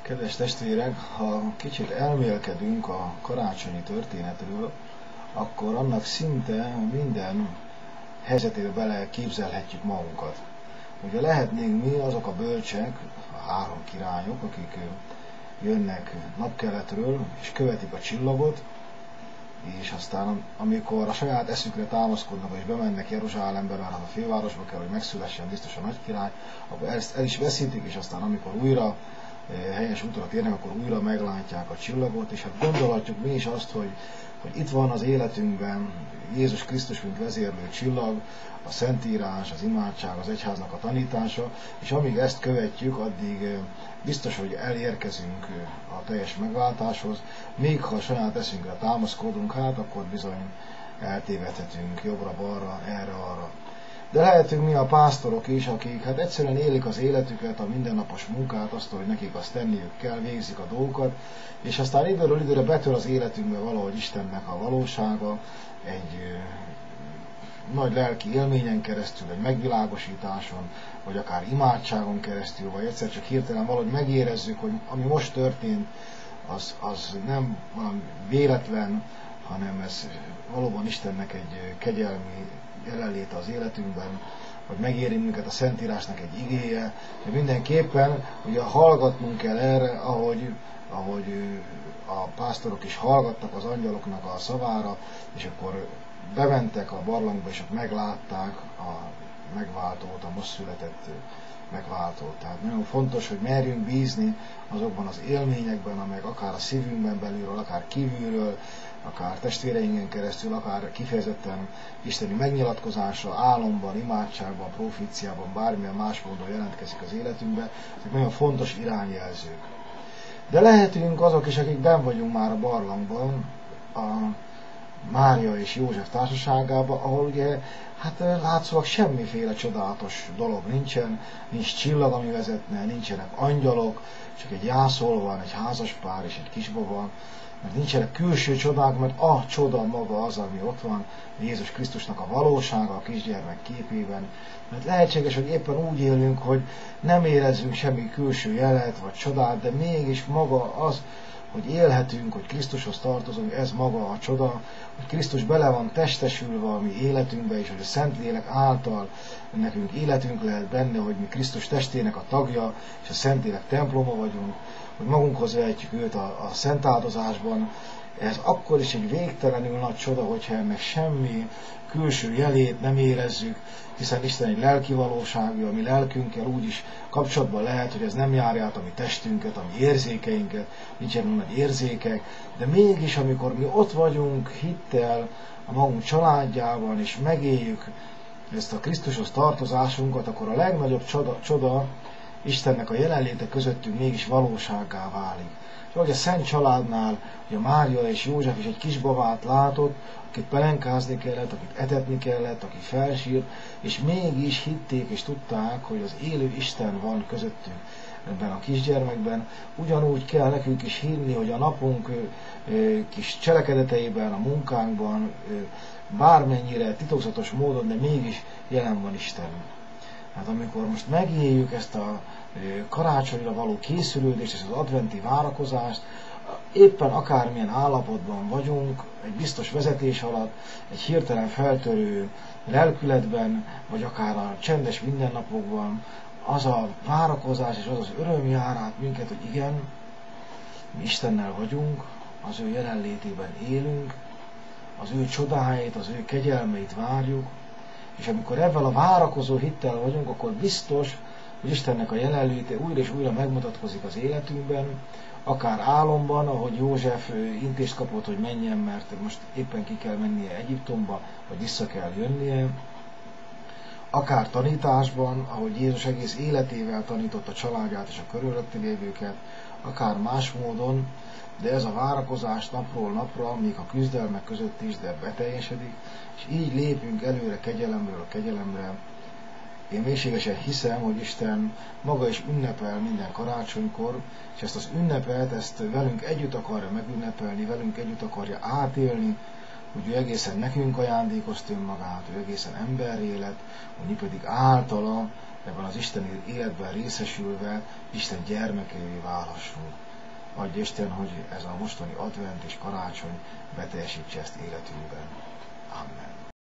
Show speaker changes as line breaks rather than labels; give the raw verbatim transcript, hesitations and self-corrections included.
Kedves testvérek, ha kicsit elmélkedünk a karácsonyi történetről, akkor annak szinte minden helyzetébe bele képzelhetjük magunkat. Ugye lehetnénk mi azok a bölcsek, a három királyok, akik jönnek napkeletről és követik a csillagot, és aztán amikor a saját eszükre támaszkodnak és bemennek Jeruzsálembe, mert hát a fővárosba kell, hogy megszülessen biztos a nagy király, akkor ezt el is veszítik, és aztán amikor újra helyes útra térnek, akkor újra meglátják a csillagot, és hát gondolhatjuk mi is azt, hogy, hogy itt van az életünkben Jézus Krisztus, mint vezérlő csillag, a Szentírás, az imádság, az egyháznak a tanítása, és amíg ezt követjük, addig biztos, hogy elérkezünk a teljes megváltáshoz, még ha a saját eszünkre támaszkodunk, hát akkor bizony eltévedhetünk jobbra-balra, erre-arra. De lehetünk mi a pásztorok is, akik hát egyszerűen élik az életüket, a mindennapos munkát, azt, hogy nekik azt tenniük kell, végzik a dolgokat, és aztán időről időre betör az életünkbe valahogy Istennek a valósága, egy nagy lelki élményen keresztül, egy megvilágosításon, vagy akár imádságon keresztül, vagy egyszer csak hirtelen valahogy megérezzük, hogy ami most történt, az, az nem valami véletlen, hanem ez valóban Istennek egy kegyelmi jelenléte az életünkben, hogy megéri minket a Szentírásnak egy igéje, de mindenképpen ugye hallgatnunk kell erre, ahogy, ahogy a pásztorok is hallgattak az angyaloknak a szavára, és akkor bementek a barlangba, és ott meglátták a megváltót, a most született megváltót. Tehát nagyon fontos, hogy merjünk bízni azokban az élményekben, amelyek akár a szívünkben belülről, akár kívülről, akár testvéreinken keresztül, akár kifejezetten isteni megnyilatkozásra, álomban, imádságban, proféciában, bármilyen más módon jelentkezik az életünkbe. Ezek nagyon fontos irányjelzők. De lehetünk azok is, akik benn vagyunk már a barlangban, a Mária és József társaságában, ahol ugye hát látszólag semmiféle csodálatos dolog nincsen, nincs csillag, ami vezetne, nincsenek angyalok, csak egy jászol van, egy házaspár és egy kisbaba, mert nincsenek külső csodák, mert a csoda maga az, ami ott van, Jézus Krisztusnak a valósága a kisgyermek képében. Mert lehetséges, hogy éppen úgy élünk, hogy nem érezzünk semmi külső jelet vagy csodát, de mégis maga az, hogy élhetünk, hogy Krisztushoz tartozunk, ez maga a csoda, hogy Krisztus bele van testesülve a mi életünkbe, és hogy a Szentlélek által nekünk életünk lehet benne, hogy mi Krisztus testének a tagja, és a Szentlélek temploma vagyunk, hogy magunkhoz vehetjük őt a, a szent áldozásban. Ez akkor is egy végtelenül nagy csoda, hogyha ennek semmi külső jelét nem érezzük, hiszen Isten egy lelki valóságú, ami lelkünkkel úgy is kapcsolatban lehet, hogy ez nem járja át a mi testünket, a mi érzékeinket, nincsenek nagy érzékek, de mégis, amikor mi ott vagyunk hittel a magunk családjában, és megéljük ezt a Krisztushoz tartozásunkat, akkor a legnagyobb csoda, csoda Istennek a jelenléte közöttünk mégis valósággá válik. És ahogy a Szent Családnál, ugye Mária és József is egy kisbabát látott, akit pelenkázni kellett, akit etetni kellett, aki felsírt, és mégis hitték és tudták, hogy az élő Isten van közöttünk ebben a kisgyermekben. Ugyanúgy kell nekünk is hinni, hogy a napunk kis cselekedeteiben, a munkánkban, bármennyire titokzatos módon, de mégis jelen van Isten. Hát amikor most megéljük ezt a karácsonyra való készülődést, ezt az adventi várakozást, éppen akármilyen állapotban vagyunk, egy biztos vezetés alatt, egy hirtelen feltörő lelkületben, vagy akár a csendes mindennapokban, az a várakozás és az az öröm jár át minket, hogy igen, mi Istennel vagyunk, az ő jelenlétében élünk, az ő csodáit, az ő kegyelmeit várjuk, és amikor ebben a várakozó hittel vagyunk, akkor biztos, hogy Istennek a jelenléte újra és újra megmutatkozik az életünkben, akár álomban, ahogy József intést kapott, hogy menjen, mert most éppen ki kell mennie Egyiptomba, vagy vissza kell jönnie, akár tanításban, ahogy Jézus egész életével tanította a családját és a körülötte lévőket, akár más módon, de ez a várakozás napról napra, még a küzdelmek között is, de beteljesedik, és így lépünk előre kegyelemről a kegyelemre. Én mélységesen hiszem, hogy Isten maga is ünnepel minden karácsonykor, és ezt az ünnepet, ezt velünk együtt akarja megünnepelni, velünk együtt akarja átélni, hogy ő egészen nekünk ajándékozta önmagát, ő egészen emberré lett, hogy mi pedig általa ebben az isteni életben részesülve Isten gyermekeivé válhassunk. Adj Isten, hogy ez a mostani advent és karácsony beteljesítse ezt életünkben. Amen.